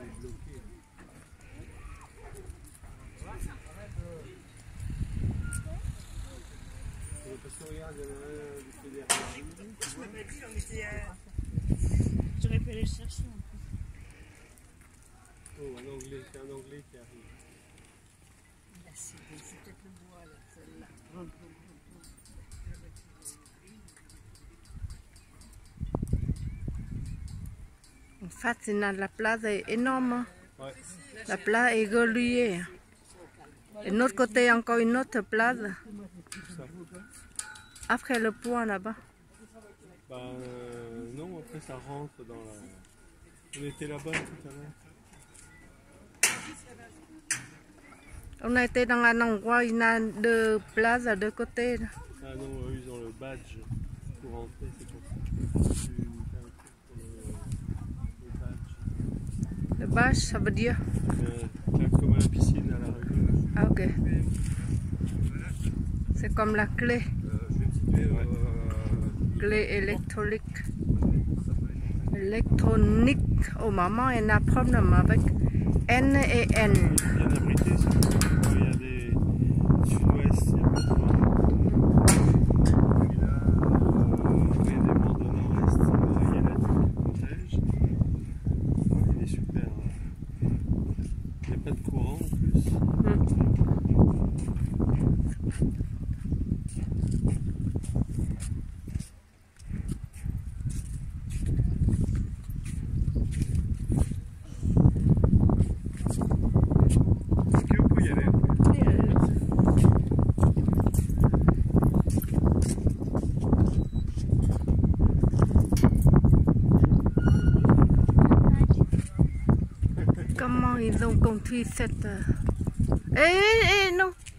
J'aurais pu aller chercher un peu. Oh, un anglais qui arrive. C'est peut-être le bois, là, celle-là. En fait, la plage est énorme. Ouais. La plage est reliée. Et de l'autre côté, encore une autre plage. Après le pont là-bas. Bah non, après ça rentre dans la... On était là-bas tout à l'heure. On a été dans un endroit, il y a deux plages à deux côtés. Ah non, eux ils ont le badge pour rentrer, c'est pour ça. Le badge, ça veut dire? Comme à la piscine à la rue. Ah ok. C'est comme la clé. Clé électronique. Électronique. Oh maman, il y a un problème avec N et N. Bien abrité, il y a des sud-ouest, il y a pas de vent. Puis là, il y a des bords de nord-est, il y a la neige. Il est super. Il n'y a pas de courant en plus. Comment ils ont construit cette... non,